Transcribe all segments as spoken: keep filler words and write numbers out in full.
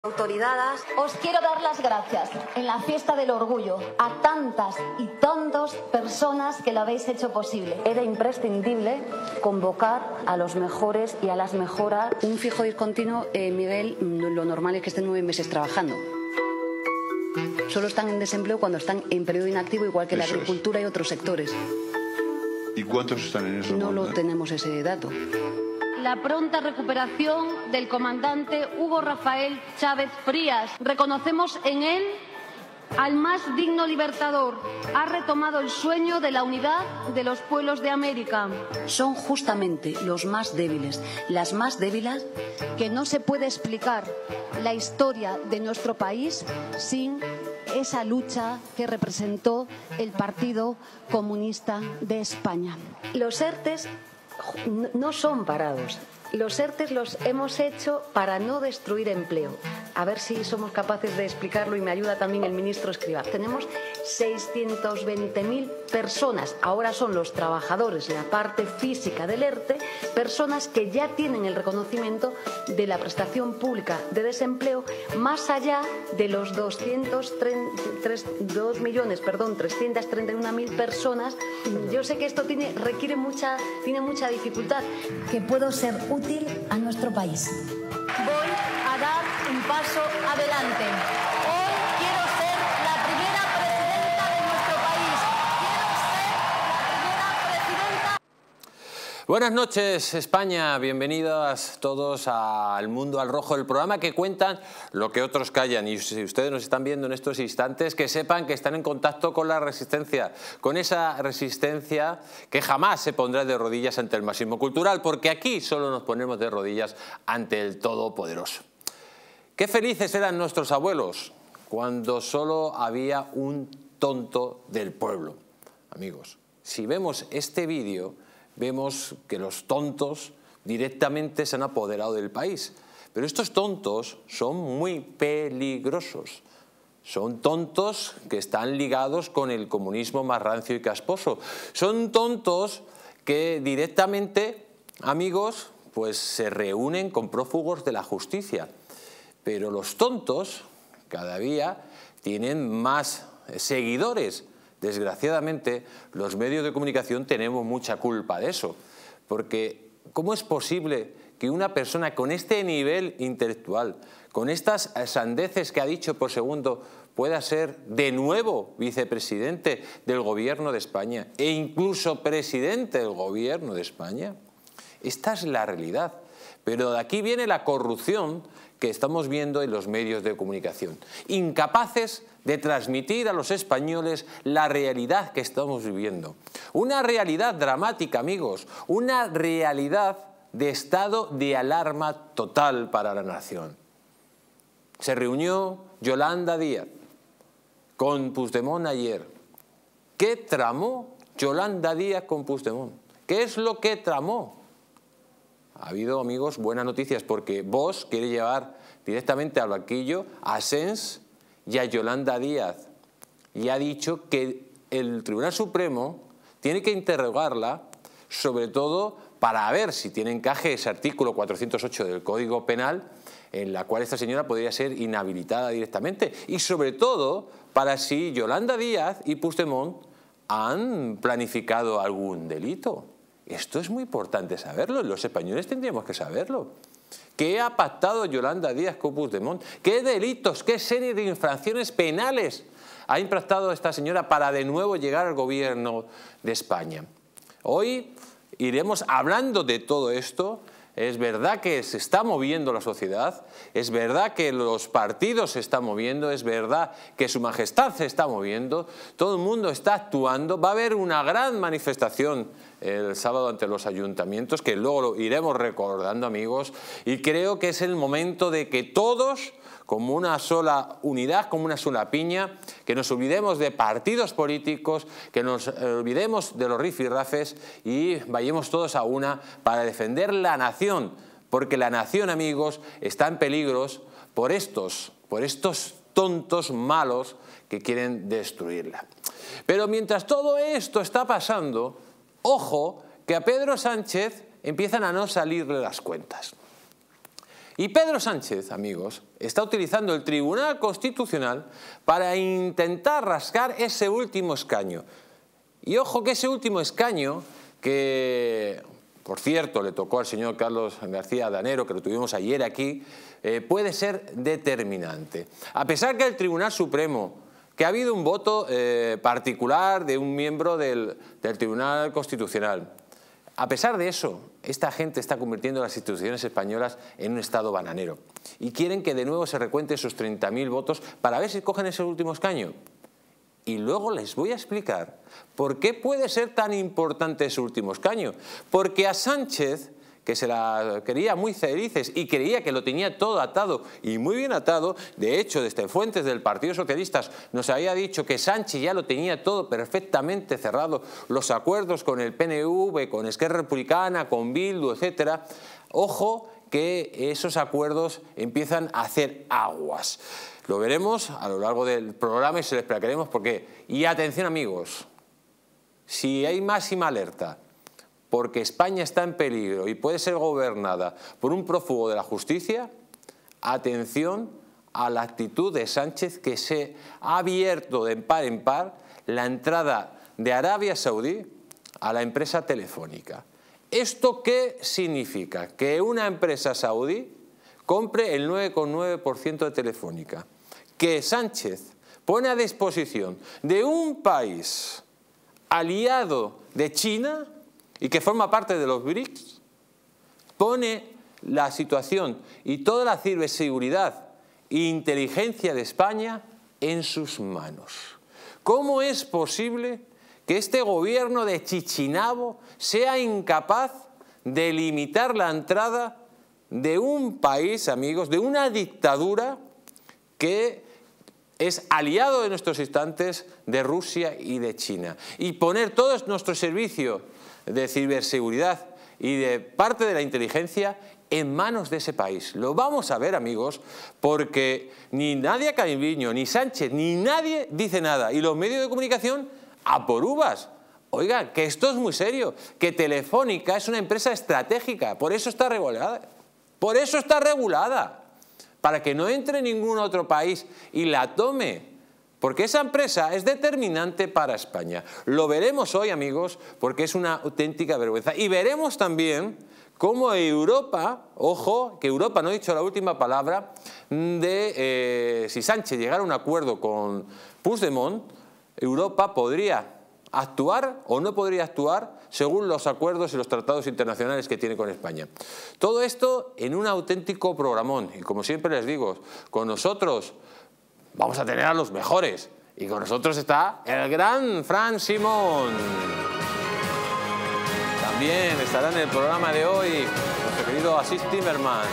Autoridades. Os quiero dar las gracias en la fiesta del orgullo a tantas y tantas personas que lo habéis hecho posible. Era imprescindible convocar a los mejores y a las mejoras. Un fijo discontinuo, eh, Miguel, lo normal es que estén nueve meses trabajando. Solo están en desempleo cuando están en periodo inactivo, igual que la Eso agricultura es. y otros sectores. ¿Y cuántos están en eso? No lo tenemos ese dato. La pronta recuperación del comandante Hugo Rafael Chávez Frías. Reconocemos en él al más digno libertador. Ha retomado el sueño de la unidad de los pueblos de América. Son justamente los más débiles, las más débiles. Que no se puede explicar la historia de nuestro país sin esa lucha que representó el Partido Comunista de España. Los ERTES no son parados. Los ERTES los hemos hecho para no destruir empleo. A ver si somos capaces de explicarlo y me ayuda también el ministro Escrivá. Tenemos seiscientas veinte mil personas, ahora son los trabajadores, la parte física del ERTE, personas que ya tienen el reconocimiento de la prestación pública de desempleo, más allá de los doscientos dos millones, perdón, trescientas treinta y una mil personas. Yo sé que esto tiene, requiere mucha, tiene mucha dificultad. Que puedo ser útil a nuestro país. Voy a dar un paso adelante. Hoy quiero ser la primera presidenta de nuestro país. Quiero ser la primera presidenta. Buenas noches, España. Bienvenidos todos al Mundo al Rojo, el programa que cuentan lo que otros callan. Y si ustedes nos están viendo en estos instantes, que sepan que están en contacto con la resistencia, con esa resistencia que jamás se pondrá de rodillas ante el marxismo cultural, porque aquí solo nos ponemos de rodillas ante el Todopoderoso. Qué felices eran nuestros abuelos cuando solo había un tonto del pueblo. Amigos, si vemos este vídeo, vemos que los tontos directamente se han apoderado del país. Pero estos tontos son muy peligrosos. Son tontos que están ligados con el comunismo más rancio y casposo. Son tontos que directamente, amigos, pues se reúnen con prófugos de la justicia. Pero los tontos cada día tienen más seguidores. Desgraciadamente, los medios de comunicación tenemos mucha culpa de eso, porque ¿cómo es posible que una persona con este nivel intelectual, con estas sandeces que ha dicho por segundo, pueda ser de nuevo vicepresidente del Gobierno de España e incluso presidente del Gobierno de España? Esta es la realidad. Pero de aquí viene la corrupción que estamos viendo en los medios de comunicación. Incapaces de transmitir a los españoles la realidad que estamos viviendo. Una realidad dramática, amigos. Una realidad de estado de alarma total para la nación. Se reunió Yolanda Díaz con Puigdemont ayer. ¿Qué tramó Yolanda Díaz con Puigdemont? ¿Qué es lo que tramó? Ha habido, amigos, buenas noticias porque Vox quiere llevar directamente al banquillo a Asens y a Yolanda Díaz. Y ha dicho que el Tribunal Supremo tiene que interrogarla, sobre todo para ver si tiene encaje ese artículo cuatrocientos ocho del Código Penal, en la cual esta señora podría ser inhabilitada directamente. Y sobre todo para si Yolanda Díaz y Puigdemont han planificado algún delito. Esto es muy importante saberlo, los españoles tendríamos que saberlo. ¿Qué ha pactado Yolanda Díaz con Puigdemont? ¿Qué delitos, qué serie de infracciones penales ha impactado esta señora para de nuevo llegar al Gobierno de España? Hoy iremos hablando de todo esto. Es verdad que se está moviendo la sociedad, es verdad que los partidos se están moviendo, es verdad que su majestad se está moviendo, todo el mundo está actuando. Va a haber una gran manifestación el sábado ante los ayuntamientos, que luego lo iremos recordando, amigos, y creo que es el momento de que todos, como una sola unidad, como una sola piña, que nos olvidemos de partidos políticos, que nos olvidemos de los rifirrafes y vayamos todos a una para defender la nación, porque la nación, amigos, está en peligro por estos, por estos tontos malos que quieren destruirla. Pero mientras todo esto está pasando, ojo, que a Pedro Sánchez empiezan a no salirle las cuentas. Y Pedro Sánchez, amigos, está utilizando el Tribunal Constitucional para intentar rascar ese último escaño. Y ojo que ese último escaño, que por cierto le tocó al señor Carlos García Danero, que lo tuvimos ayer aquí, eh, puede ser determinante. A pesar que el Tribunal Supremo, que ha habido un voto eh, particular de un miembro del, del Tribunal Constitucional, a pesar de eso, esta gente está convirtiendo las instituciones españolas en un estado bananero y quieren que de nuevo se recuenten esos treinta mil votos para ver si cogen ese último escaño. Y luego les voy a explicar por qué puede ser tan importante ese último escaño. Porque a Sánchez, que se la quería muy felices y creía que lo tenía todo atado y muy bien atado, de hecho desde fuentes del Partido Socialista nos había dicho que Sánchez ya lo tenía todo perfectamente cerrado, los acuerdos con el P N V, con Esquerra Republicana, con Bildu, etcétera. Ojo que esos acuerdos empiezan a hacer aguas. Lo veremos a lo largo del programa y se lo explicaremos por qué. Y atención amigos, si hay máxima alerta porque España está en peligro y puede ser gobernada por un prófugo de la justicia, atención a la actitud de Sánchez, que se ha abierto de par en par la entrada de Arabia Saudí a la empresa Telefónica. ¿Esto qué significa? Que una empresa saudí compre el nueve coma nueve por ciento de Telefónica. Que Sánchez pone a disposición de un país aliado de China y que forma parte de los BRICS, pone la situación y toda la ciberseguridad e inteligencia de España en sus manos. ¿Cómo es posible que este gobierno de Chichinabo sea incapaz de limitar la entrada de un país, amigos, de una dictadura que es aliado en estos instantes de Rusia y de China, y poner todo nuestro servicio de ciberseguridad y de parte de la inteligencia en manos de ese país? Lo vamos a ver, amigos, porque ni Nadia Calviño, ni Sánchez, ni nadie dice nada, y los medios de comunicación a por uvas. Oigan, que esto es muy serio, que Telefónica es una empresa estratégica, por eso está regulada, por eso está regulada, para que no entre ningún otro país y la tome, porque esa empresa es determinante para España. Lo veremos hoy, amigos, porque es una auténtica vergüenza. Y veremos también cómo Europa, ojo, que Europa no ha dicho la última palabra, de eh, si Sánchez llegara a un acuerdo con Puigdemont, Europa podría actuar o no podría actuar según los acuerdos y los tratados internacionales que tiene con España. Todo esto en un auténtico programón. Y como siempre les digo, con nosotros vamos a tener a los mejores. Y con nosotros está el gran Fran Simón. También estará en el programa de hoy nuestro querido Asís Timerman,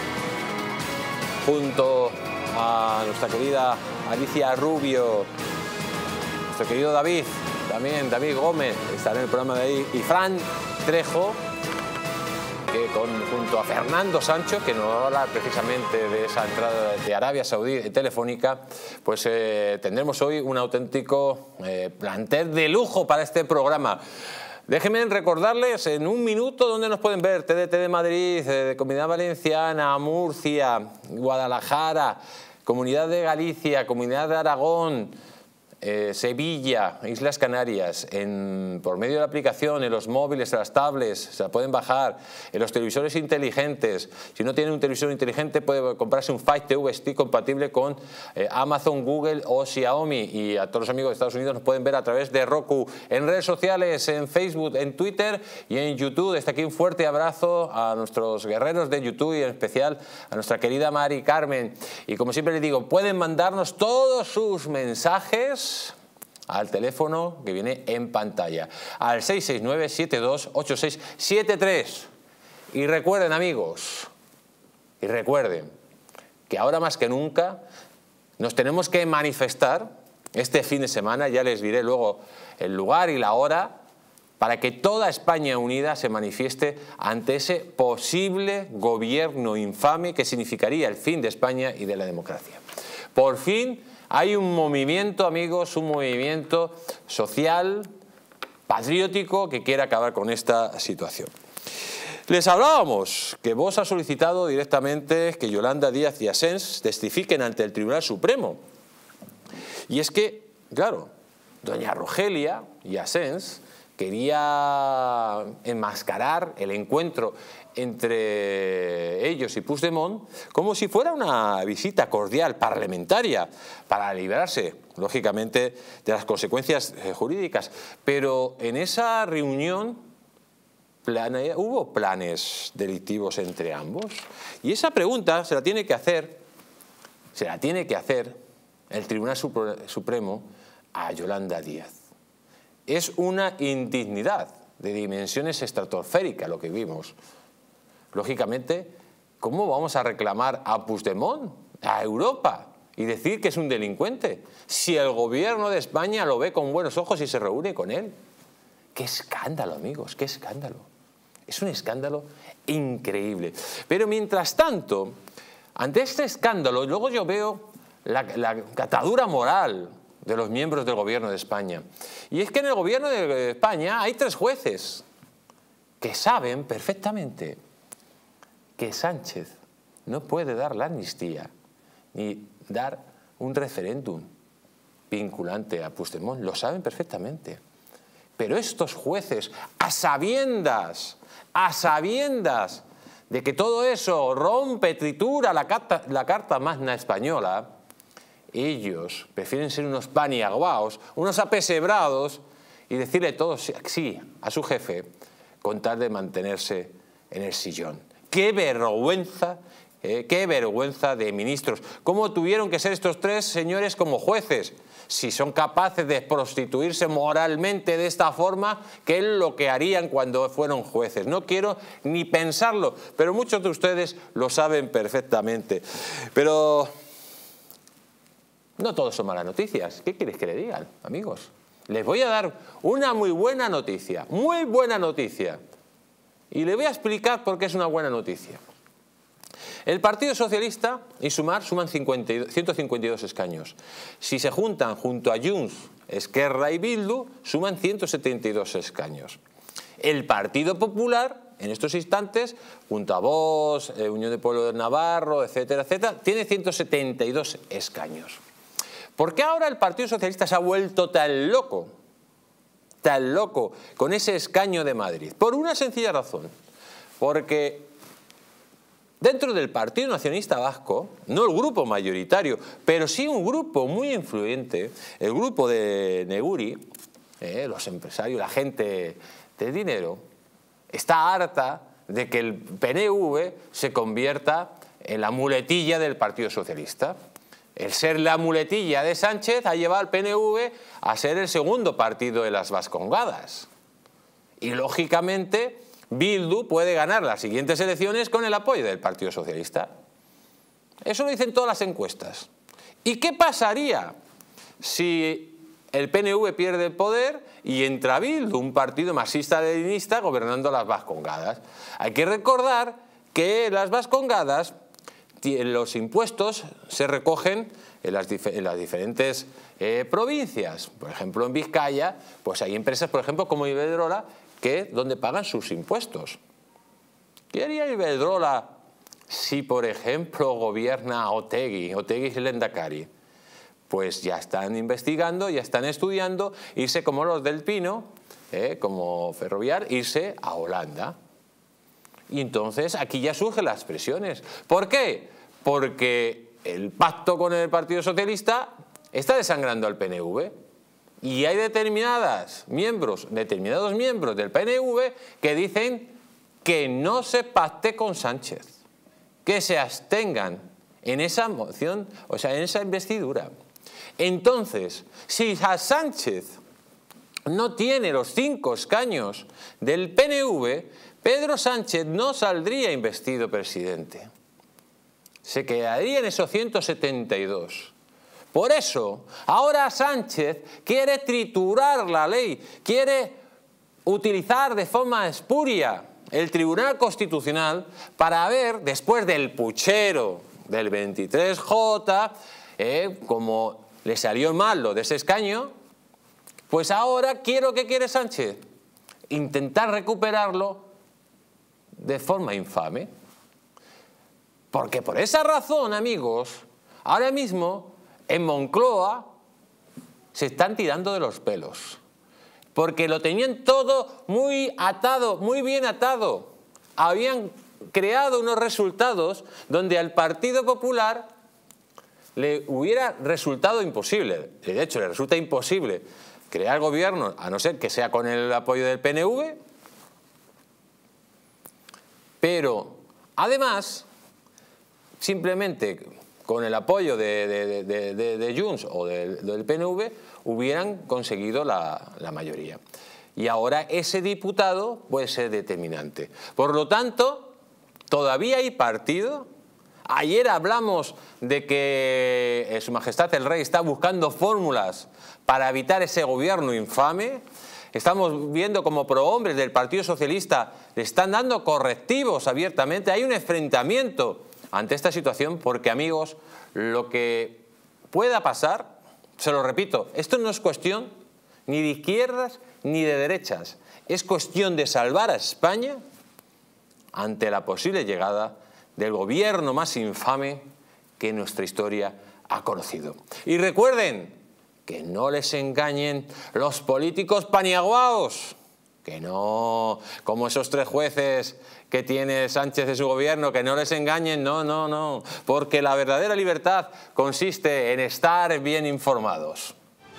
junto a nuestra querida Alicia Rubio, nuestro querido David, también David Gómez estará en el programa de ahí, y Fran Trejo, que con, junto a Fernando Sancho, que nos va a hablar precisamente de esa entrada de Arabia Saudí de Telefónica, pues eh, tendremos hoy un auténtico eh, plantel de lujo para este programa. Déjenme recordarles en un minuto dónde nos pueden ver: T D T de Madrid, de Comunidad Valenciana, Murcia, Guadalajara, Comunidad de Galicia, Comunidad de Aragón, Eh, Sevilla, Islas Canarias, en, por medio de la aplicación, en los móviles, en las tablets, se la pueden bajar, en los televisores inteligentes. Si no tienen un televisor inteligente, puede comprarse un Fire T V Stick compatible con eh, Amazon, Google o Xiaomi. Y a todos los amigos de Estados Unidos nos pueden ver a través de Roku, en redes sociales, en Facebook, en Twitter y en YouTube. Desde aquí un fuerte abrazo a nuestros guerreros de YouTube y en especial a nuestra querida Mari Carmen. Y como siempre les digo, pueden mandarnos todos sus mensajes al teléfono que viene en pantalla, al seis seis nueve, siete dos ocho seis siete tres. Y recuerden, amigos, y recuerden que ahora más que nunca nos tenemos que manifestar este fin de semana. Ya les diré luego el lugar y la hora, para que toda España unida se manifieste ante ese posible gobierno infame que significaría el fin de España y de la democracia. Por fin hay un movimiento, amigos, un movimiento social, patriótico, que quiere acabar con esta situación. Les hablábamos que Vox ha solicitado directamente que Yolanda Díaz y Asens testifiquen ante el Tribunal Supremo. Y es que, claro, doña Rogelia y Asens quería enmascarar el encuentro entre ellos y Puigdemont como si fuera una visita cordial parlamentaria para librarse, lógicamente, de las consecuencias jurídicas. Pero en esa reunión plane, hubo planes delictivos entre ambos. Y esa pregunta se la tiene que hacer, se la tiene que hacer el Tribunal Supremo a Yolanda Díaz. Es una indignidad de dimensiones estratosféricas lo que vimos. Lógicamente, ¿cómo vamos a reclamar a Puigdemont, a Europa, y decir que es un delincuente, si el gobierno de España lo ve con buenos ojos y se reúne con él? ¡Qué escándalo, amigos! ¡Qué escándalo! Es un escándalo increíble. Pero mientras tanto, ante este escándalo, luego yo veo la, la catadura moral de los miembros del gobierno de España. Y es que en el gobierno de España hay tres jueces que saben perfectamente que Sánchez no puede dar la amnistía ni dar un referéndum vinculante a Puigdemont. Lo saben perfectamente. Pero estos jueces, a sabiendas, a sabiendas de que todo eso rompe, tritura la carta, la Carta Magna Española, ellos prefieren ser unos paniaguaos, unos apesebrados y decirle todo sí a su jefe con tal de mantenerse en el sillón. ¡Qué vergüenza! Eh, ¡Qué vergüenza de ministros! ¿Cómo tuvieron que ser estos tres señores como jueces? Si son capaces de prostituirse moralmente de esta forma, ¿qué es lo que harían cuando fueron jueces? No quiero ni pensarlo, pero muchos de ustedes lo saben perfectamente. Pero no todos son malas noticias. ¿Qué quieres que le digan, amigos? Les voy a dar una muy buena noticia, muy buena noticia. Y le voy a explicar por qué es una buena noticia. El Partido Socialista y Sumar suman ciento cincuenta y dos escaños. Si se juntan junto a Junts, Esquerra y Bildu, suman ciento setenta y dos escaños. El Partido Popular, en estos instantes, junto a Vox, eh, Unión de Pueblo de Navarro, etcétera, etcétera, tiene ciento setenta y dos escaños. ¿Por qué ahora el Partido Socialista se ha vuelto tan loco? Tan loco con ese escaño de Madrid. Por una sencilla razón. Porque dentro del Partido Nacionalista Vasco, no el grupo mayoritario, pero sí un grupo muy influyente, el grupo de Neguri, eh, los empresarios, la gente de dinero, está harta de que el P N V se convierta en la muletilla del Partido Socialista. El ser la muletilla de Sánchez ha llevado al P N V a ser el segundo partido de las Vascongadas. Y lógicamente Bildu puede ganar las siguientes elecciones con el apoyo del Partido Socialista. Eso lo dicen todas las encuestas. ¿Y qué pasaría si el P N V pierde el poder y entra Bildu, un partido marxista-leninista, gobernando las Vascongadas? Hay que recordar que las Vascongadas, los impuestos se recogen en las, dif en las diferentes eh, provincias. Por ejemplo, en Vizcaya, pues hay empresas, por ejemplo, como Iberdrola, que donde pagan sus impuestos. ¿Qué haría Iberdrola si, por ejemplo, gobierna Otegi, Otegi es el Lehendakari? Pues ya están investigando, ya están estudiando, irse como los del Pino, eh, como Ferrovial, irse a Holanda. Y entonces aquí ya surgen las presiones. ¿Por qué? Porque el pacto con el Partido Socialista está desangrando al P N V. Y hay determinadas miembros, determinados miembros del P N V que dicen que no se pacte con Sánchez, que se abstengan en esa moción, o sea, en esa investidura. Entonces, si a Sánchez no tiene los cinco escaños del P N V, Pedro Sánchez no saldría investido presidente. Se quedaría en esos ciento setenta y dos. Por eso, ahora Sánchez quiere triturar la ley, quiere utilizar de forma espuria el Tribunal Constitucional para ver, después del puchero del veintitrés J, eh, como le salió mal lo de ese escaño, pues ahora quiero que quiere Sánchez intentar recuperarlo de forma infame. Porque por esa razón, amigos, ahora mismo en Moncloa se están tirando de los pelos. Porque lo tenían todo muy atado, muy bien atado. Habían creado unos resultados donde al Partido Popular le hubiera resultado imposible. De hecho, le resulta imposible crear gobierno, a no ser que sea con el apoyo del P N V. Pero, además, simplemente con el apoyo de, de, de, de, de Junts o de, del P N V hubieran conseguido la, la mayoría. Y ahora ese diputado puede ser determinante. Por lo tanto, todavía hay partido. Ayer hablamos de que eh, Su Majestad el Rey está buscando fórmulas para evitar ese gobierno infame. Estamos viendo como prohombres del Partido Socialista le están dando correctivos abiertamente. Hay un enfrentamiento ante esta situación porque, amigos, lo que pueda pasar, se lo repito, esto no es cuestión ni de izquierdas ni de derechas. Es cuestión de salvar a España ante la posible llegada del gobierno más infame que nuestra historia ha conocido. Y recuerden que no les engañen los políticos paniaguaos, que no, como esos tres jueces que tiene Sánchez de su gobierno, que no les engañen, no, no, no, porque la verdadera libertad consiste en estar bien informados.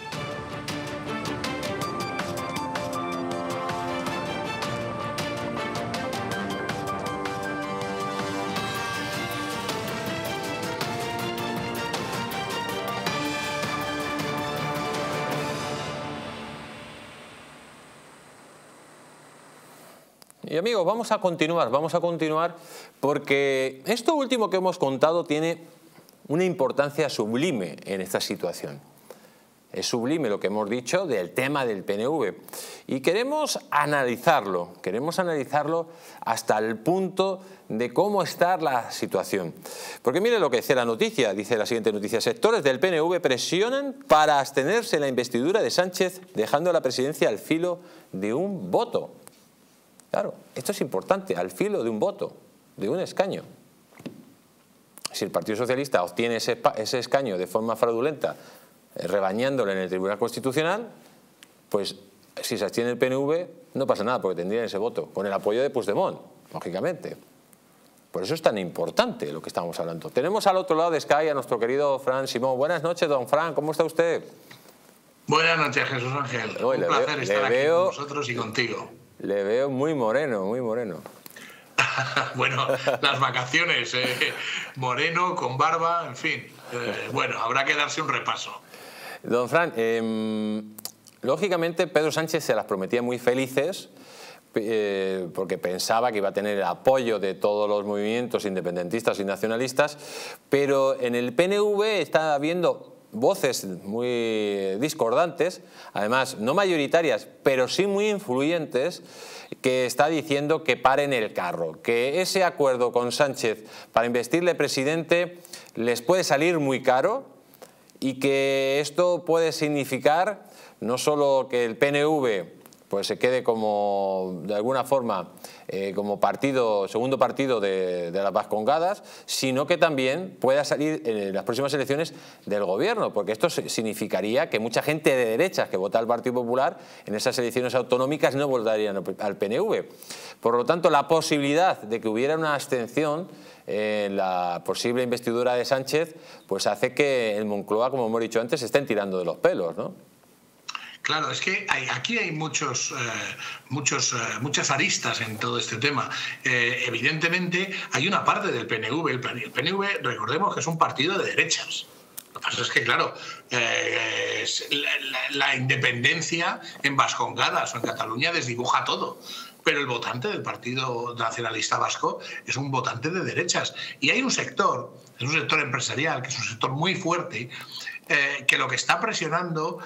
Y amigos, vamos a continuar, vamos a continuar porque esto último que hemos contado tiene una importancia sublime en esta situación. Es sublime lo que hemos dicho del tema del P N V y queremos analizarlo, queremos analizarlo hasta el punto de cómo está la situación. Porque mire lo que dice la noticia, dice la siguiente noticia: sectores del P N V presionan para abstenerse en la investidura de Sánchez, dejando la presidencia al filo de un voto. Claro, esto es importante, al filo de un voto, de un escaño. Si el Partido Socialista obtiene ese, ese escaño de forma fraudulenta, eh, rebañándolo en el Tribunal Constitucional, pues si se abstiene el P N V no pasa nada porque tendrían ese voto, con el apoyo de Puigdemont, lógicamente. Por eso es tan importante lo que estamos hablando. Tenemos al otro lado de Sky a nuestro querido Fran Simón. Buenas noches, don Fran, ¿cómo está usted? Buenas noches, Jesús Ángel. Hoy un placer veo, estar aquí veo, con vosotros y contigo. Le veo muy moreno, muy moreno. Bueno, las vacaciones, eh, moreno, con barba, en fin. Eh, bueno, habrá que darse un repaso. Don Fran, eh, lógicamente Pedro Sánchez se las prometía muy felices eh, porque pensaba que iba a tener el apoyo de todos los movimientos independentistas y nacionalistas, pero en el P N V está habiendo voces muy discordantes, además no mayoritarias, pero sí muy influyentes, que está diciendo que paren el carro, que ese acuerdo con Sánchez para investirle presidente les puede salir muy caro y que esto puede significar no solo que el P N V pues se quede como, de alguna forma, eh, como partido, segundo partido de, de las Vascongadas, sino que también pueda salir en las próximas elecciones del gobierno, porque esto significaría que mucha gente de derechas que vota al Partido Popular en esas elecciones autonómicas no votarían al P N V. Por lo tanto, la posibilidad de que hubiera una abstención en la posible investidura de Sánchez, pues hace que el Moncloa, como hemos dicho antes, se estén tirando de los pelos, ¿no? Claro, es que hay, aquí hay muchos, eh, muchos, eh, muchas aristas en todo este tema. Eh, evidentemente hay una parte del P N V, el P N V, recordemos que es un partido de derechas. Lo que pasa es que, claro, eh, la, la, la independencia en Vascongadas o en Cataluña desdibuja todo. Pero el votante del Partido Nacionalista Vasco es un votante de derechas. Y hay un sector, es un sector empresarial, que es un sector muy fuerte, eh, que lo que está presionando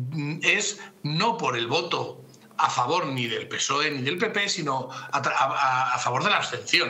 es no por el voto a favor ni del P S O E ni del P P, sino a, a, a favor de la abstención.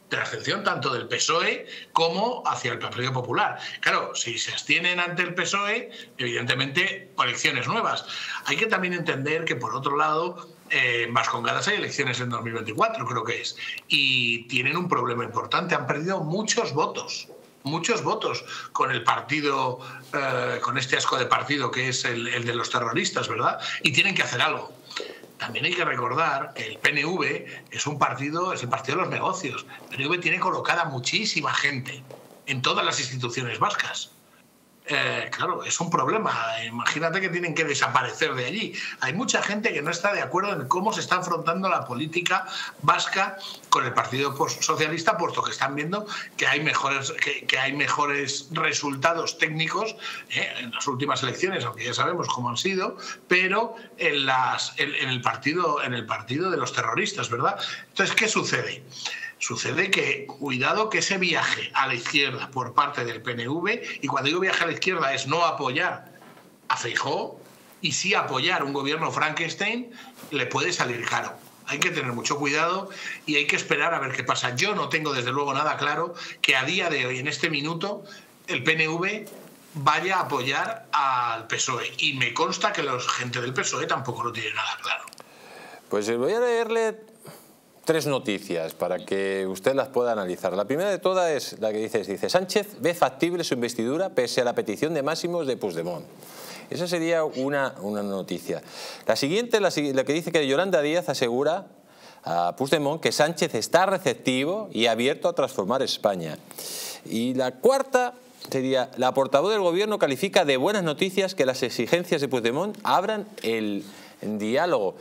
de la abstención tanto del P S O E como hacia el Partido Popular. Claro, si se abstienen ante el P S O E, evidentemente, elecciones nuevas. Hay que también entender que, por otro lado, eh, en Vascongadas hay elecciones en dos mil veinticuatro, creo que es, y tienen un problema importante. Han perdido muchos votos. muchos votos con el partido, eh, con este asco de partido que es el, el de los terroristas, ¿verdad? Y tienen que hacer algo. También hay que recordar que el P N V es un partido, es el partido de los negocios. El P N V tiene colocada muchísima gente en todas las instituciones vascas. Eh, claro, es un problema. Imagínate que tienen que desaparecer de allí. Hay mucha gente que no está de acuerdo en cómo se está afrontando la política vasca con el Partido Socialista, puesto que están viendo que hay mejores, que, que hay mejores resultados técnicos eh, en las últimas elecciones, aunque ya sabemos cómo han sido, pero en, las, en, en, el partido, en el partido de los terroristas, ¿verdad? Entonces, ¿qué sucede? Sucede que, cuidado, que ese viaje a la izquierda por parte del P N V, y cuando digo viaje a la izquierda es no apoyar a Feijóo y sí apoyar un gobierno Frankenstein, le puede salir caro. Hay que tener mucho cuidado y hay que esperar a ver qué pasa. Yo no tengo desde luego nada claro que a día de hoy, en este minuto, el P N V vaya a apoyar al P S O E. Y me consta que la gente del P S O E tampoco lo tiene nada claro. Pues voy a leerle tres noticias para que usted las pueda analizar. La primera de todas es la que dice, dice Sánchez ve factible su investidura pese a la petición de máximos de Puigdemont. Esa sería una, una noticia. La siguiente, la, la que dice que Yolanda Díaz asegura a Puigdemont que Sánchez está receptivo y abierto a transformar España. Y la cuarta sería, la portavoz del gobierno califica de buenas noticias que las exigencias de Puigdemont abran el, el diálogo.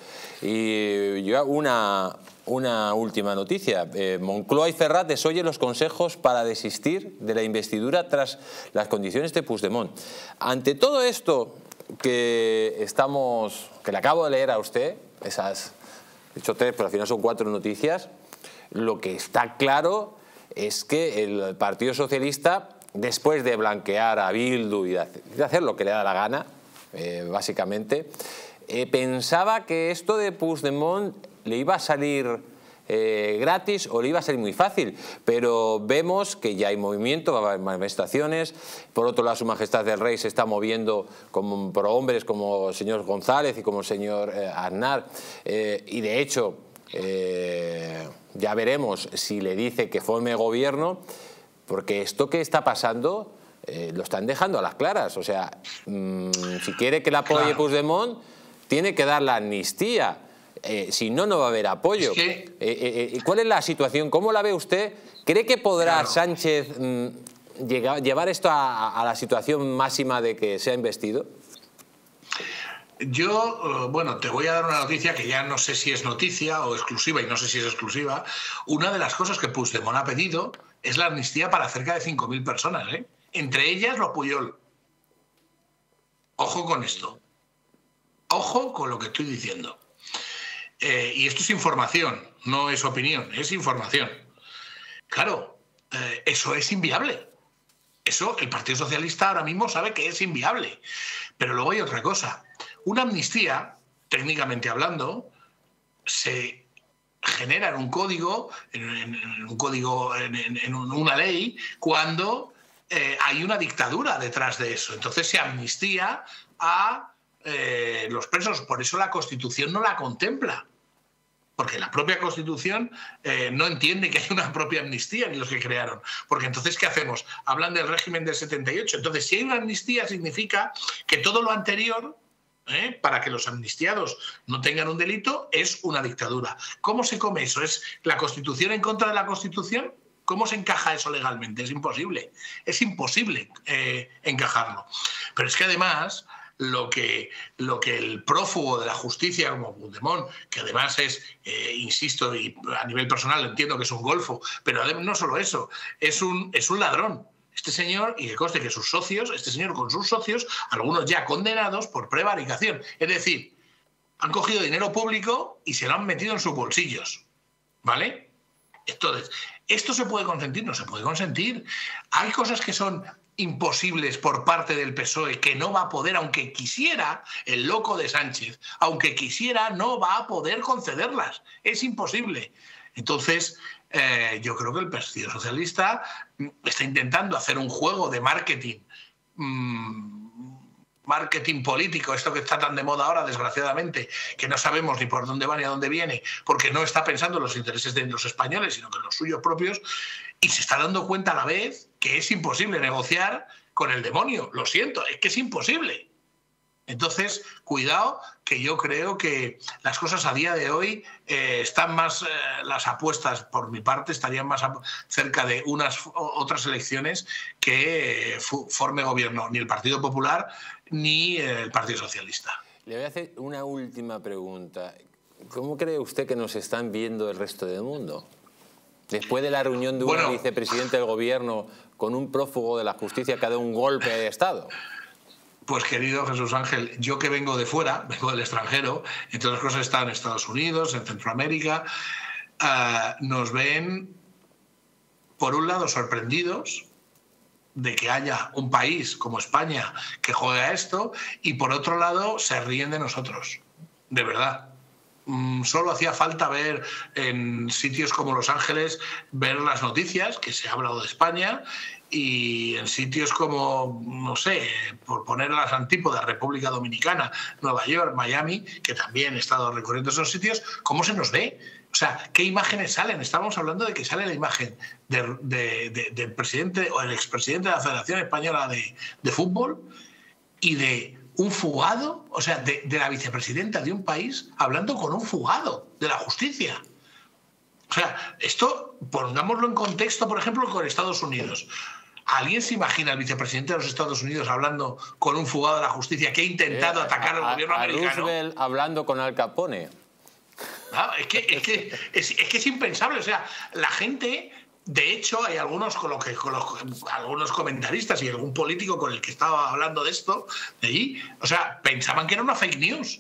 Y yo una... Una última noticia. Eh, Moncloa y Ferrat desoyen los consejos para desistir de la investidura tras las condiciones de Puigdemont. Ante todo esto que estamos, que le acabo de leer a usted, esas, he dicho tres, pero al final son cuatro noticias, lo que está claro es que el Partido Socialista, después de blanquear a Bildu y de hacer lo que le da la gana, eh, básicamente, eh, pensaba que esto de Puigdemont le iba a salir eh, gratis o le iba a salir muy fácil, pero vemos que ya hay movimiento, va a haber manifestaciones. Por otro lado, Su Majestad el Rey se está moviendo como, por hombres como el señor González y como el señor eh, Aznar, eh, y de hecho eh, ya veremos si le dice que forme gobierno, porque esto que está pasando eh, lo están dejando a las claras. O sea, mmm, si quiere que le apoye claro. Puigdemont, tiene que dar la amnistía. Eh, si no, no va a haber apoyo. Es que... eh, eh, ¿Cuál es la situación? ¿Cómo la ve usted? ¿Cree que podrá claro. Sánchez mmm, llegar, llevar esto a, a la situación máxima de que sea investido? Yo, bueno, te voy a dar una noticia que ya no sé si es noticia o exclusiva, y no sé si es exclusiva. Una de las cosas que Puigdemont ha pedido es la amnistía para cerca de cinco mil personas, ¿eh? Entre ellas los Puyol. Ojo con esto. Ojo con lo que estoy diciendo. Eh, y esto es información, no es opinión, es información. Claro, eh, eso es inviable. Eso el Partido Socialista ahora mismo sabe que es inviable. Pero luego hay otra cosa. Una amnistía, técnicamente hablando, se genera en un código, en, en, en un código, en, en, en una ley, cuando eh, hay una dictadura detrás de eso. Entonces se amnistía a eh, los presos. Por eso la Constitución no la contempla. Porque la propia Constitución eh, no entiende que hay una propia amnistía ni los que crearon. Porque entonces, ¿qué hacemos? Hablan del régimen del setenta y ocho. Entonces, si hay una amnistía, significa que todo lo anterior, eh, para que los amnistiados no tengan un delito, es una dictadura. ¿Cómo se come eso? ¿Es la Constitución en contra de la Constitución? ¿Cómo se encaja eso legalmente? Es imposible. Es imposible eh, encajarlo. Pero es que además... Lo que, lo que el prófugo de la justicia como Puigdemont, que además es, eh, insisto, y a nivel personal entiendo que es un golfo, pero no solo eso, es un, es un ladrón. Este señor, y que conste que sus socios, este señor con sus socios, algunos ya condenados por prevaricación. Es decir, han cogido dinero público y se lo han metido en sus bolsillos. ¿Vale? Entonces, ¿esto se puede consentir? No se puede consentir. Hay cosas que son imposibles por parte del P S O E que no va a poder, aunque quisiera, el loco de Sánchez, aunque quisiera, no va a poder concederlas. Es imposible. Entonces, eh, yo creo que el Partido Socialista está intentando hacer un juego de marketing, mmm, marketing político, esto que está tan de moda ahora, desgraciadamente, que no sabemos ni por dónde va ni a dónde viene, porque no está pensando en los intereses de los españoles, sino que en los suyos propios, y se está dando cuenta a la vez que es imposible negociar con el demonio. Lo siento, es que es imposible. Entonces, cuidado, que yo creo que las cosas a día de hoy eh, están más, eh, las apuestas por mi parte estarían más cerca de unas otras elecciones que eh, forme gobierno ni el Partido Popular ni eh, el Partido Socialista. Le voy a hacer una última pregunta. ¿Cómo cree usted que nos están viendo el resto del mundo? Después de la reunión de una bueno, vicepresidenta del gobierno con un prófugo de la justicia que ha dado un golpe de Estado. Pues querido Jesús Ángel, yo que vengo de fuera, vengo del extranjero, entre otras cosas he estado en Estados Unidos, en Centroamérica, uh, nos ven, por un lado, sorprendidos de que haya un país como España que juegue a esto, y por otro lado, se ríen de nosotros, de verdad. Mm, solo hacía falta ver en sitios como Los Ángeles, ver las noticias, que se ha hablado de España, y en sitios como, no sé, por poner las antípodas, República Dominicana, Nueva York, Miami, que también he estado recorriendo esos sitios, ¿cómo se nos ve? O sea, ¿qué imágenes salen? Estamos hablando de que sale la imagen de, de, de, del presidente o el expresidente de la Federación Española de, de Fútbol y de un fugado, o sea, de, de la vicepresidenta de un país hablando con un fugado de la justicia. O sea, esto, pongámoslo en contexto, por ejemplo, con Estados Unidos. ¿Alguien se imagina al vicepresidente de los Estados Unidos hablando con un fugado de la justicia que ha intentado eh, atacar al a, gobierno a americano? Roosevelt hablando con Al Capone. Ah, es, que, es, que, es, es que es impensable. O sea, la gente, de hecho, hay algunos, con los que, con los, algunos comentaristas y algún político con el que estaba hablando de esto, de allí, o sea, pensaban que era una fake news.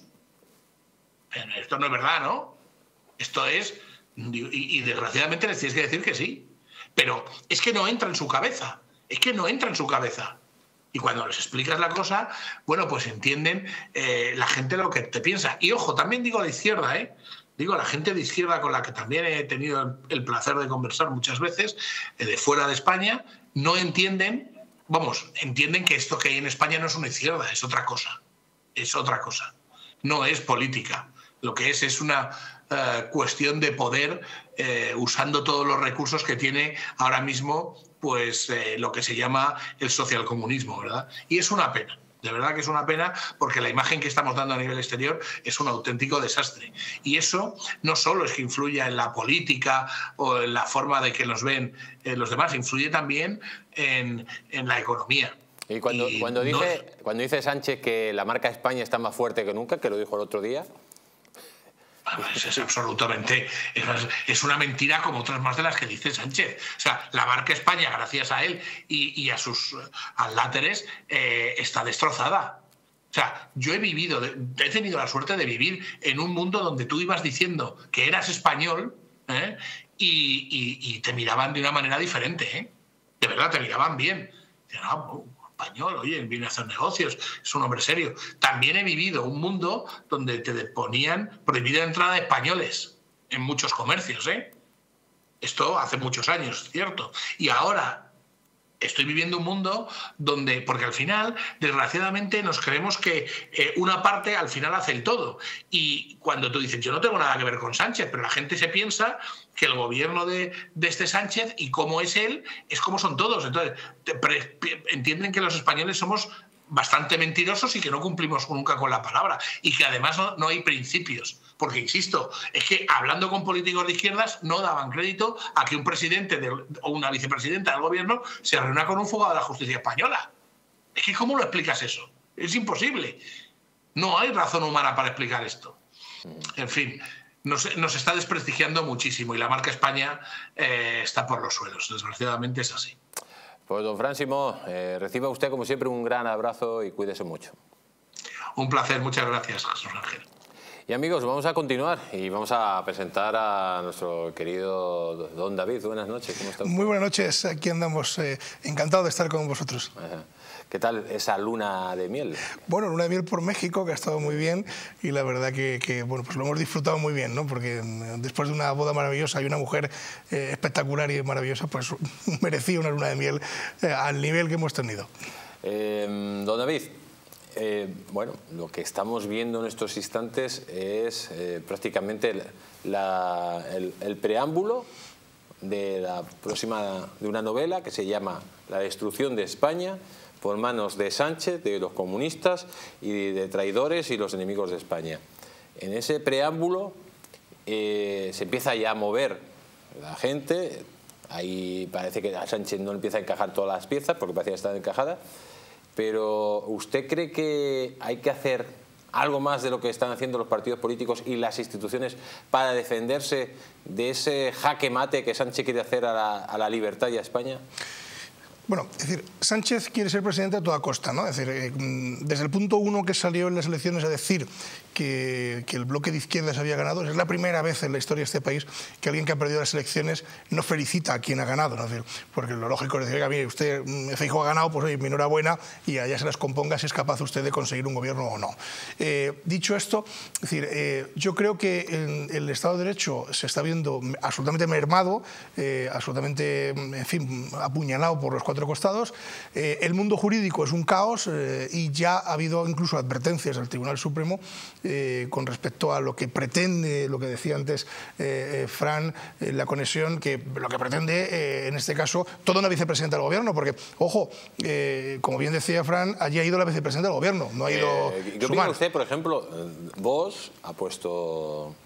Pero esto no es verdad, ¿no? Esto es... Y, y desgraciadamente les tienes que decir que sí. Pero es que no entra en su cabeza. Es que no entra en su cabeza. Y cuando les explicas la cosa, bueno, pues entienden eh, la gente lo que te piensa. Y ojo, también digo la izquierda, ¿eh? Digo, la gente de izquierda con la que también he tenido el placer de conversar muchas veces, eh, de fuera de España, no entienden, vamos, entienden que esto que hay en España no es una izquierda, es otra cosa. Es otra cosa. No es política. Lo que es es una eh, cuestión de poder eh, usando todos los recursos que tiene ahora mismo pues eh, lo que se llama el socialcomunismo, ¿verdad? Y es una pena, de verdad que es una pena, porque la imagen que estamos dando a nivel exterior es un auténtico desastre. Y eso no solo es que influya en la política o en la forma de que nos ven eh, los demás, influye también en, en la economía. Y cuando, y cuando, dice, no... cuando dice Sánchez que la marca España está más fuerte que nunca, que lo dijo el otro día... Es, es absolutamente, es, es una mentira como otras más de las que dice Sánchez. O sea, la marca España, gracias a él y, y a sus adláteres, eh, está destrozada. O sea, yo he vivido, he tenido la suerte de vivir en un mundo donde tú ibas diciendo que eras español, ¿eh? y, y, y te miraban de una manera diferente, ¿eh? De verdad, te miraban bien. No, español, oye, viene a hacer negocios, es un hombre serio. También he vivido un mundo donde te ponían prohibida entrada de españoles en muchos comercios, ¿eh? Esto hace muchos años, ¿cierto? Y ahora estoy viviendo un mundo donde, porque al final, desgraciadamente, nos creemos que eh, una parte al final hace el todo. Y cuando tú dices, yo no tengo nada que ver con Sánchez, pero la gente se piensa que el gobierno de, de este Sánchez y cómo es él, es como son todos. Entonces, te, pre, entienden que los españoles somos bastante mentirosos y que no cumplimos nunca con la palabra. Y que además no, no hay principios. Porque, insisto, es que hablando con políticos de izquierdas no daban crédito a que un presidente de, o una vicepresidenta del gobierno se reúna con un fugado de la justicia española. Es que ¿cómo lo explicas eso? Es imposible. No hay razón humana para explicar esto. En fin, nos, nos está desprestigiando muchísimo y la marca España eh, está por los suelos. Desgraciadamente es así. Pues don Fran Simó, eh, reciba usted como siempre un gran abrazo y cuídese mucho. Un placer, muchas gracias, Jesús Ángel. Y amigos, vamos a continuar y vamos a presentar a nuestro querido don David. Buenas noches, ¿cómo está usted? Muy buenas noches, aquí andamos, eh, encantado de estar con vosotros. Ajá. ¿Qué tal esa luna de miel? Bueno, luna de miel por México, que ha estado muy bien, y la verdad que, que bueno, pues lo hemos disfrutado muy bien, ¿no? Porque después de una boda maravillosa y una mujer eh, espectacular y maravillosa, pues merecía una luna de miel eh, al nivel que hemos tenido. Eh, don David, eh, bueno, lo que estamos viendo en estos instantes es eh, prácticamente la, el, el preámbulo de la próxima, de una novela que se llama La destrucción de España por manos de Sánchez, de los comunistas y de traidores y los enemigos de España. En ese preámbulo eh, se empieza ya a mover la gente, ahí parece que a Sánchez no empieza a encajar todas las piezas porque parecía que estaban encajadas, pero ¿usted cree que hay que hacer algo más de lo que están haciendo los partidos políticos y las instituciones para defenderse de ese jaque mate que Sánchez quiere hacer a la, a la libertad y a España? Bueno, es decir, Sánchez quiere ser presidente a toda costa, ¿no? Es decir, eh, desde el punto uno que salió en las elecciones a decir que, que el bloque de izquierdas había ganado, es la primera vez en la historia de este país que alguien que ha perdido las elecciones no felicita a quien ha ganado, ¿no? Es decir, porque lo lógico es decir, que mire, usted, Feijóo ha ganado, pues oye, mi enhorabuena, y allá se las componga si es capaz usted de conseguir un gobierno o no. Eh, dicho esto, es decir, eh, yo creo que en el Estado de Derecho se está viendo absolutamente mermado, eh, absolutamente, en fin, apuñalado por los cuatro costados. Eh, el mundo jurídico es un caos eh, y ya ha habido incluso advertencias del Tribunal Supremo eh, con respecto a lo que pretende, lo que decía antes eh, eh, Fran, eh, la conexión, que lo que pretende eh, en este caso toda una vicepresidenta del gobierno, porque, ojo, eh, como bien decía Fran, allí ha ido la vicepresidenta del gobierno, no ha ido eh, ¿Qué opina usted, por ejemplo, Vox ha puesto...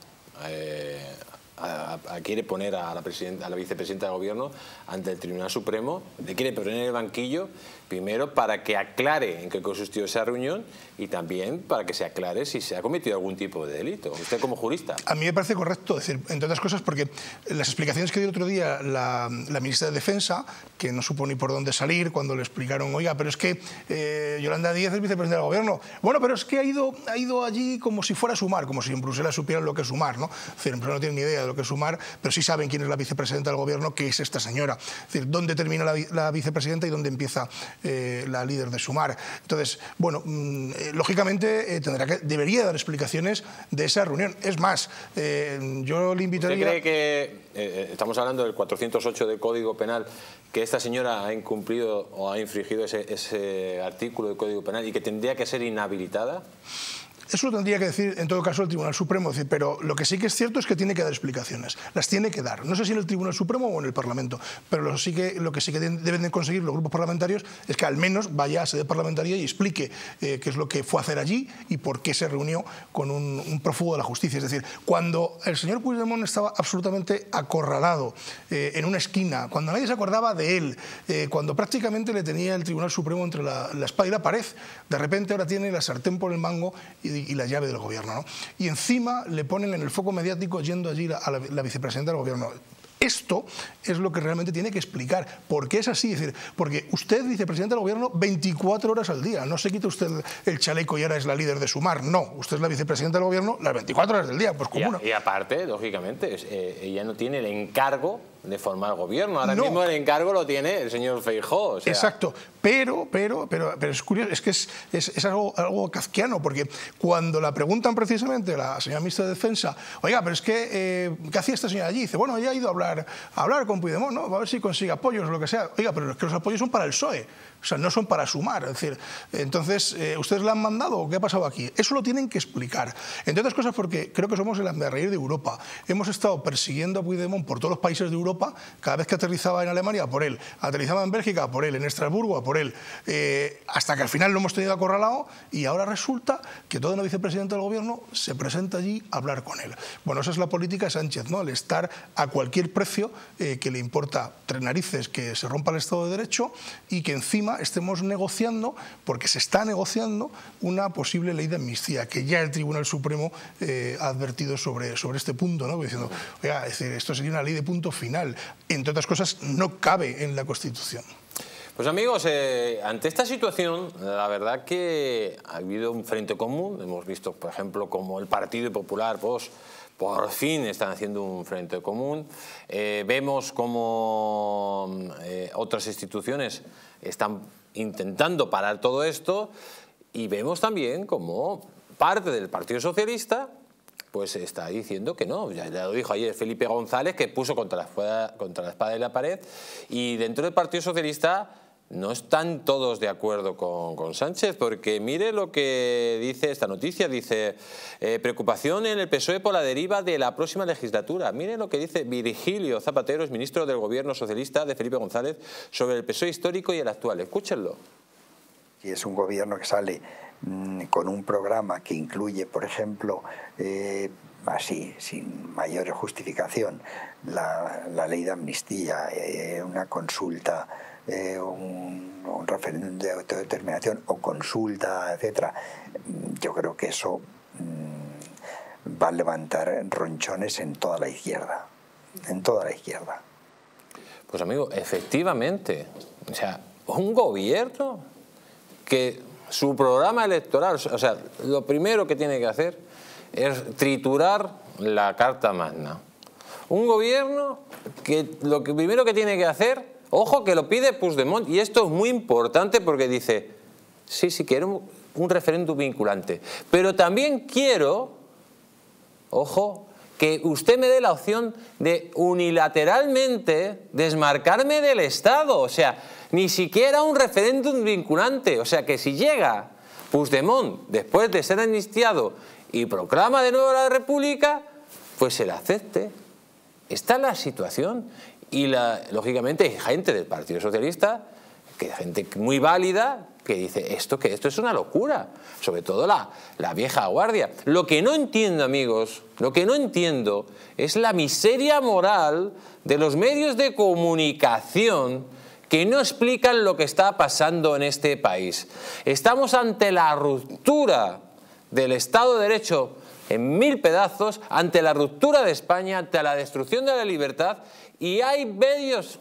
Eh, A, a, quiere poner a la, a la vicepresidenta del gobierno ante el Tribunal Supremo, le quiere poner en el banquillo, primero para que aclare en qué consistió esa reunión y también para que se aclare si se ha cometido algún tipo de delito. Usted como jurista. A mí me parece correcto, decir, entre otras cosas, porque las explicaciones que dio el otro día la, la ministra de Defensa, que no supo ni por dónde salir cuando le explicaron, oiga, pero es que eh, Yolanda Díaz es vicepresidenta del gobierno. Bueno, pero es que ha ido, ha ido allí como si fuera a sumar, como si en Bruselas supieran lo que es sumar, ¿no? Es decir, en Bruselas no tienen ni idea de lo que es sumar, pero sí saben quién es la vicepresidenta del gobierno, que es esta señora. Es decir, dónde termina la, la vicepresidenta y dónde empieza eh, la líder de Sumar. Entonces, bueno, mmm, eh, lógicamente eh, tendrá que, debería dar explicaciones de esa reunión. Es más, eh, yo le invitaría... ¿Usted cree que, eh, estamos hablando del cuatrocientos ocho del Código Penal, que esta señora ha incumplido o ha infringido ese, ese artículo del Código Penal y que tendría que ser inhabilitada? Eso lo tendría que decir, en todo caso, el Tribunal Supremo, pero lo que sí que es cierto es que tiene que dar explicaciones, las tiene que dar. No sé si en el Tribunal Supremo o en el Parlamento, pero lo, sí que, lo que sí que deben de conseguir los grupos parlamentarios es que al menos vaya a sede parlamentaria y explique eh, qué es lo que fue a hacer allí y por qué se reunió con un, un prófugo de la justicia. Es decir, cuando el señor Puigdemont estaba absolutamente acorralado eh, en una esquina, cuando nadie se acordaba de él, eh, cuando prácticamente le tenía el Tribunal Supremo entre la, la espada y la pared, de repente ahora tiene la sartén por el mango y y la llave del gobierno, ¿no? Y encima le ponen en el foco mediático yendo allí a la, la vicepresidenta del gobierno. Esto es lo que realmente tiene que explicar. ¿Por qué es así? Es decir, porque usted, vicepresidente del gobierno, veinticuatro horas al día. No se quita usted el chaleco y ahora es la líder de Sumar. No, usted es la vicepresidenta del gobierno las veinticuatro horas del día. Pues como y, a, una. y aparte, lógicamente, es, eh, ella no tiene el encargo de formar gobierno. Ahora no. mismo el encargo lo tiene el señor Feijóo. O sea... Exacto. Pero, pero, pero, pero es curioso, es que es, es, es algo, algo kafkiano, porque cuando la preguntan precisamente a la señora ministra de Defensa, oiga, pero es que, eh, ¿qué hacía esta señora allí? Dice, bueno, ella ha ido a hablar, a hablar con Puigdemont, ¿no? A ver si consigue apoyos o lo que sea. Oiga, pero es que los apoyos son para el P S O E. O sea, no son para Sumar. Es decir, entonces, eh, ¿ustedes la han mandado o qué ha pasado aquí? Eso lo tienen que explicar. Entre otras cosas porque creo que somos el hazmerreír de Europa. Hemos estado persiguiendo a Puigdemont por todos los países de Europa. Cada vez que aterrizaba en Alemania, por él. Aterrizaba en Bélgica, por él. En Estrasburgo, por él. Eh, hasta que al final lo hemos tenido acorralado y ahora resulta que toda una vicepresidenta del gobierno se presenta allí a hablar con él. Bueno, esa es la política de Sánchez, ¿no? El estar a cualquier precio, eh, que le importa tres narices que se rompa el Estado de Derecho y que encima estemos negociando, porque se está negociando, una posible ley de amnistía, que ya el Tribunal Supremo eh, ha advertido sobre, sobre este punto, ¿no? Diciendo, oiga, es decir, esto sería una ley de punto final. Entre otras cosas, no cabe en la Constitución. Pues amigos, eh, ante esta situación, la verdad que ha habido un frente común. Hemos visto, por ejemplo, como el Partido Popular, pues, por fin están haciendo un frente común. Eh, vemos como eh, otras instituciones están intentando parar todo esto, y vemos también como parte del Partido Socialista pues está diciendo que no. Ya, ya lo dijo ayer Felipe González, que puso contra la, espada, contra la espada y la pared, y dentro del Partido Socialista no están todos de acuerdo con, con Sánchez, porque mire lo que dice esta noticia, dice eh, preocupación en el P S O E por la deriva de la próxima legislatura. Mire lo que dice Virgilio Zapatero, es ministro del Gobierno socialista de Felipe González, sobre el P S O E histórico y el actual. Escúchenlo. Y es un gobierno que sale mmm, con un programa que incluye, por ejemplo, eh, así, sin mayor justificación, la, la ley de amnistía, eh, una consulta, eh, un, un referéndum de autodeterminación o consulta, etcétera. Yo creo que eso mmm, va a levantar ronchones en toda la izquierda, en toda la izquierda. Pues amigo, efectivamente, o sea, un gobierno que su programa electoral, o sea, lo primero que tiene que hacer es triturar la Carta Magna. Un gobierno que lo que primero que tiene que hacer, ojo, que lo pide Puigdemont, y esto es muy importante porque dice, sí, sí, quiero un referéndum vinculante, pero también quiero, ojo, que usted me dé la opción de unilateralmente desmarcarme del Estado, o sea, ni siquiera un referéndum vinculante. O sea que si llega Puigdemont después de ser amnistiado y proclama de nuevo la República, pues se la acepte. Esta es la situación. Y la, lógicamente hay gente del Partido Socialista, que gente muy válida, que dice esto, que esto es una locura. Sobre todo la, la vieja guardia. Lo que no entiendo, amigos, lo que no entiendo es la miseria moral de los medios de comunicación que no explican lo que está pasando en este país. Estamos ante la ruptura del Estado de Derecho en mil pedazos, ante la ruptura de España, ante la destrucción de la libertad, y hay medios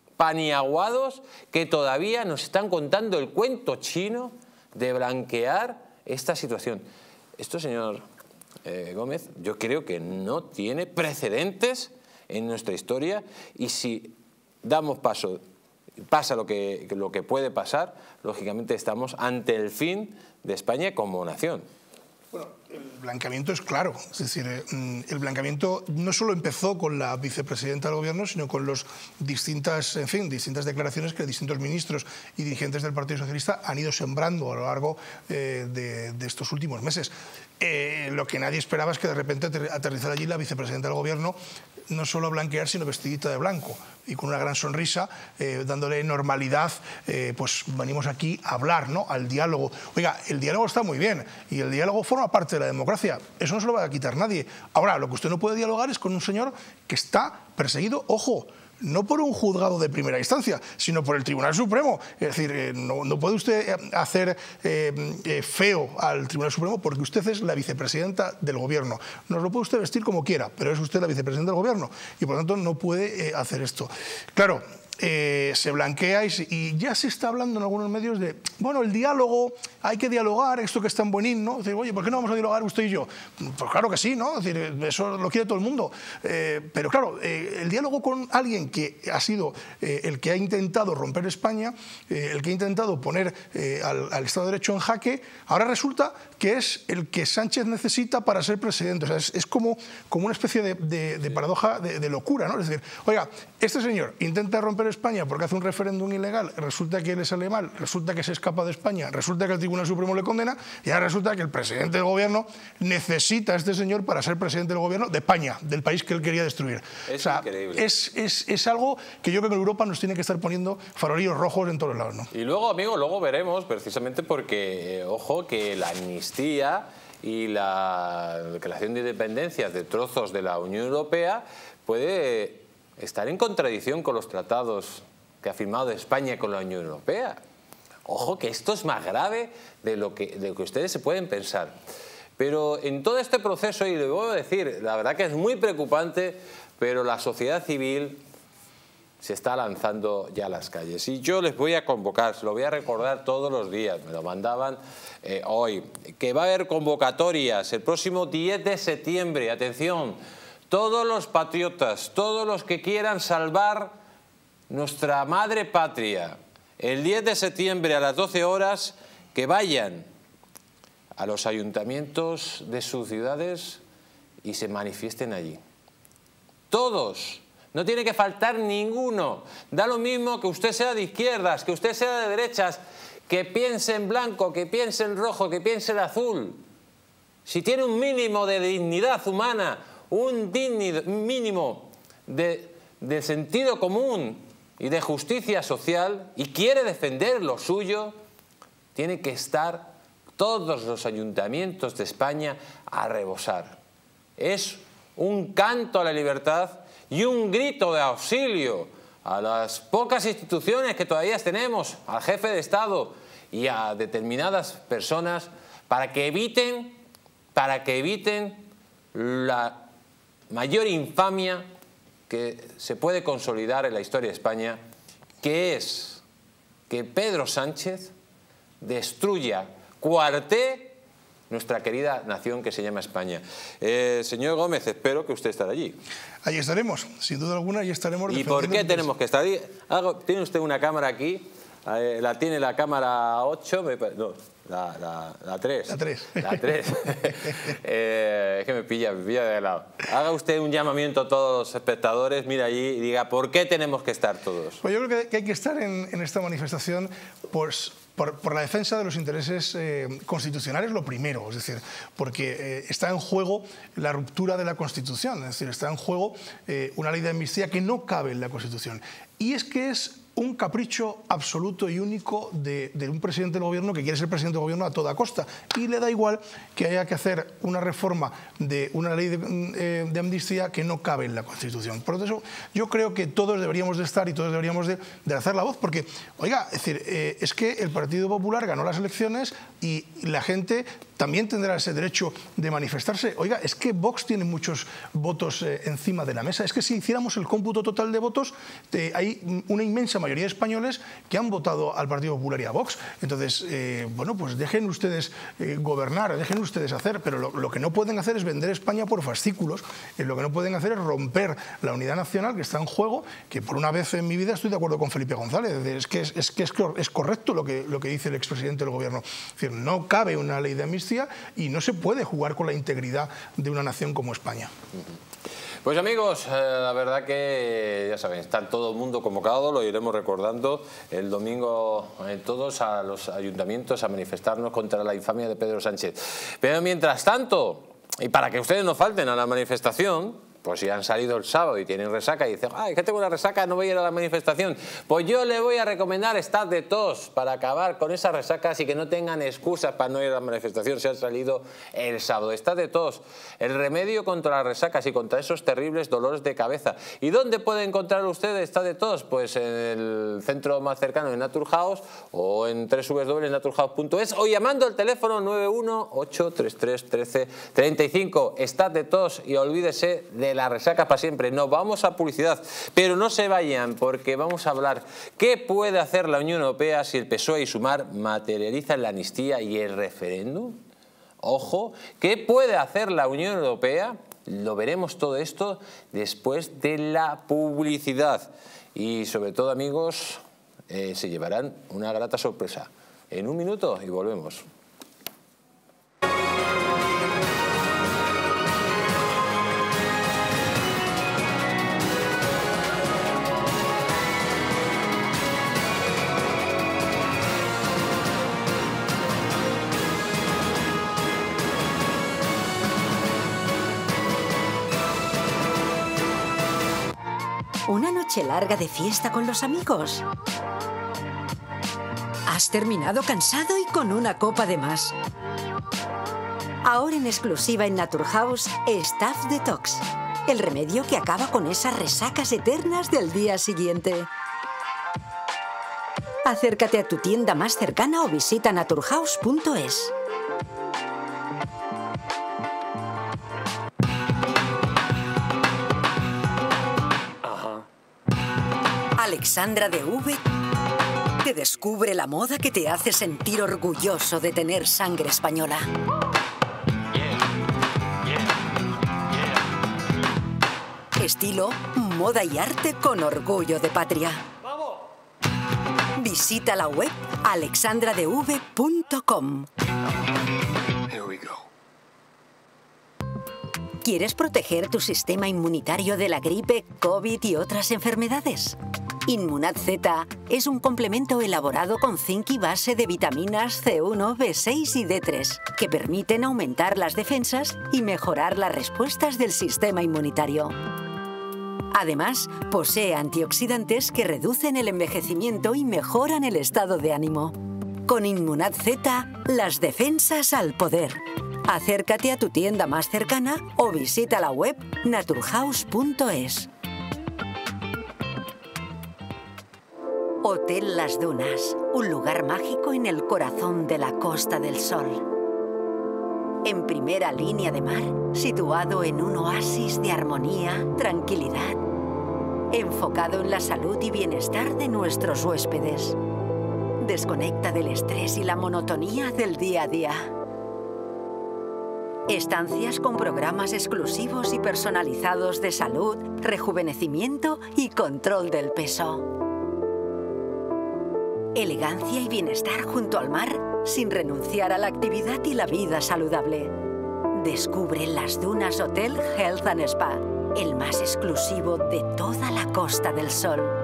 paniaguados que todavía nos están contando el cuento chino de blanquear esta situación. Esto, señor eh, Gómez, yo creo que no tiene precedentes en nuestra historia, y si damos paso, pasa lo que, lo que puede pasar, lógicamente estamos ante el fin de España como nación. Bueno, el blanqueamiento es claro, es decir, el blanqueamiento no solo empezó con la vicepresidenta del Gobierno, sino con los distintas, en fin, distintas declaraciones que distintos ministros y dirigentes del Partido Socialista han ido sembrando a lo largo eh, de, de estos últimos meses. Eh, lo que nadie esperaba es que de repente aterrizara allí la vicepresidenta del Gobierno, no solo a blanquear, sino vestidita de blanco y con una gran sonrisa, eh, dándole normalidad. Eh, pues venimos aquí a hablar, ¿no?, al diálogo. Oiga, el diálogo está muy bien y el diálogo forma parte de la democracia. Eso no se lo va a quitar nadie. Ahora, lo que usted no puede dialogar es con un señor que está perseguido, ojo, no por un juzgado de primera instancia, sino por el Tribunal Supremo. Es decir, eh, no, no puede usted hacer eh, eh, feo al Tribunal Supremo porque usted es la vicepresidenta del Gobierno. Nos lo puede usted vestir como quiera, pero es usted la vicepresidenta del Gobierno y por lo tanto no puede eh, hacer esto. Claro, eh, se blanquea y, y ya se está hablando en algunos medios de, bueno, el diálogo, hay que dialogar, esto que es tan buenín, ¿no? Es decir, oye, ¿por qué no vamos a dialogar usted y yo? Pues claro que sí, ¿no? Es decir, eso lo quiere todo el mundo. Eh, pero claro, eh, el diálogo con alguien que ha sido eh, el que ha intentado romper España, eh, el que ha intentado poner eh, al, al Estado de Derecho en jaque, ahora resulta que es el que Sánchez necesita para ser presidente. O sea, es, es como, como una especie de, de, de paradoja de, de locura, ¿no? Es decir, oiga, este señor intenta romper España porque hace un referéndum ilegal, resulta que le sale mal, resulta que se escapa de España, resulta que el Tribunal Supremo le condena y ahora resulta que el presidente del Gobierno necesita a este señor para ser presidente del Gobierno de España, del país que él quería destruir. Es o sea, increíble. Es, es, es algo que yo creo que Europa nos tiene que estar poniendo farolillos rojos en todos lados, ¿no? Y luego, amigo, luego veremos, precisamente porque, eh, ojo, que la amnistía y la declaración de independencia de trozos de la Unión Europea puede estar en contradicción con los tratados que ha firmado España con la Unión Europea. Ojo, que esto es más grave de lo que, de lo que ustedes se pueden pensar. Pero en todo este proceso, y le voy a decir, la verdad que es muy preocupante, pero la sociedad civil se está lanzando ya a las calles. Y yo les voy a convocar, se lo voy a recordar todos los días, me lo mandaban eh, hoy, que va a haber convocatorias el próximo diez de septiembre, atención, todos los patriotas, todos los que quieran salvar nuestra madre patria, el diez de septiembre a las doce horas, que vayan a los ayuntamientos de sus ciudades y se manifiesten allí. Todos. No tiene que faltar ninguno. Da lo mismo que usted sea de izquierdas, que usted sea de derechas, que piense en blanco, que piense en rojo, que piense en azul. Si tiene un mínimo de dignidad humana, un mínimo de, de sentido común y de justicia social y quiere defender lo suyo, tiene que estar todos los ayuntamientos de España a rebosar. Es un canto a la libertad y un grito de auxilio a las pocas instituciones que todavía tenemos, al jefe de Estado y a determinadas personas, para que eviten, para que eviten la mayor infamia que se puede consolidar en la historia de España, que es que Pedro Sánchez destruya, cuartee nuestra querida nación que se llama España. Eh, señor Gómez, espero que usted estará allí. Allí estaremos, sin duda alguna, allí estaremos. ¿Y por qué tenemos que estar allí? ¿Tiene usted una cámara aquí? Eh, la tiene la cámara ocho, me, no, la, la, la tres. La tres. La tres. eh, es que me pilla, me pilla de lado. Haga usted un llamamiento a todos los espectadores, mira allí y diga, ¿por qué tenemos que estar todos? Pues yo creo que hay que estar en, en esta manifestación, pues, Por, por la defensa de los intereses eh, constitucionales, lo primero, es decir, porque eh, está en juego la ruptura de la Constitución, es decir, está en juego eh, una ley de amnistía que no cabe en la Constitución. Y es que es un capricho absoluto y único de, de un presidente del gobierno que quiere ser presidente del gobierno a toda costa, y le da igual que haya que hacer una reforma de una ley de, eh, de amnistía que no cabe en la Constitución. Por eso yo creo que todos deberíamos de estar y todos deberíamos de, de hacer la voz, porque, oiga, es decir, eh, es que el Partido Popular ganó las elecciones y la gente también tendrá ese derecho de manifestarse. Oiga, es que Vox tiene muchos votos eh, encima de la mesa. Es que si hiciéramos el cómputo total de votos, eh, hay una inmensa mayoría de españoles que han votado al Partido Popular y a Vox. Entonces, eh, bueno, pues dejen ustedes eh, gobernar, dejen ustedes hacer, pero lo, lo que no pueden hacer es vender España por fascículos. Eh, lo que no pueden hacer es romper la unidad nacional que está en juego, que por una vez en mi vida estoy de acuerdo con Felipe González. Es que es, es, que es, es correcto lo que, lo que dice el expresidente del gobierno. Es decir, no cabe una ley de amnistía y no se puede jugar con la integridad de una nación como España. Pues amigos, eh, la verdad que ya saben, está todo el mundo convocado, lo iremos recordando el domingo eh, todos a los ayuntamientos a manifestarnos contra la infamia de Pedro Sánchez. Pero mientras tanto, y para que ustedes no falten a la manifestación, pues si han salido el sábado y tienen resaca y dicen, ay, que tengo una resaca, no voy a ir a la manifestación, pues yo le voy a recomendar Stade de Tos para acabar con esas resacas y que no tengan excusas para no ir a la manifestación si han salido el sábado. Stade de Tos, el remedio contra las resacas y contra esos terribles dolores de cabeza. ¿Y dónde puede encontrar usted Stade de Tos? Pues en el centro más cercano, en Naturhaus, o en doble u doble u doble punto naturhaus punto es, o llamando al teléfono nueve uno ocho tres tres uno tres tres cinco. Stade de Tos, y olvídese de la resaca para siempre. Nos vamos a publicidad, pero no se vayan, porque vamos a hablar qué puede hacer la Unión Europea si el P S O E y Sumar materializan la amnistía y el referéndum. Ojo, ¿qué puede hacer la Unión Europea? Lo veremos todo esto después de la publicidad. Y sobre todo, amigos, eh, se llevarán una grata sorpresa. En un minuto y volvemos. ¿Una noche larga de fiesta con los amigos? ¿Has terminado cansado y con una copa de más? Ahora en exclusiva en Naturhaus, Staph Detox, el remedio que acaba con esas resacas eternas del día siguiente. Acércate a tu tienda más cercana o visita naturhaus punto es. Alexandra de V te descubre la moda que te hace sentir orgulloso de tener sangre española. Estilo, moda y arte con orgullo de patria. Visita la web alexandradev punto com. ¿Quieres proteger tu sistema inmunitario de la gripe, COVID y otras enfermedades? Inmunad Z es un complemento elaborado con zinc y base de vitaminas C uno, B seis y D tres que permiten aumentar las defensas y mejorar las respuestas del sistema inmunitario. Además, posee antioxidantes que reducen el envejecimiento y mejoran el estado de ánimo. Con Inmunad Z, las defensas al poder. Acércate a tu tienda más cercana o visita la web naturhaus punto es. Hotel Las Dunas, un lugar mágico en el corazón de la Costa del Sol. En primera línea de mar, situado en un oasis de armonía, tranquilidad, enfocado en la salud y bienestar de nuestros huéspedes. Desconecta del estrés y la monotonía del día a día. Estancias con programas exclusivos y personalizados de salud, rejuvenecimiento y control del peso. Elegancia y bienestar junto al mar, sin renunciar a la actividad y la vida saludable. Descubre Las Dunas Hotel Health and Spa, el más exclusivo de toda la Costa del Sol.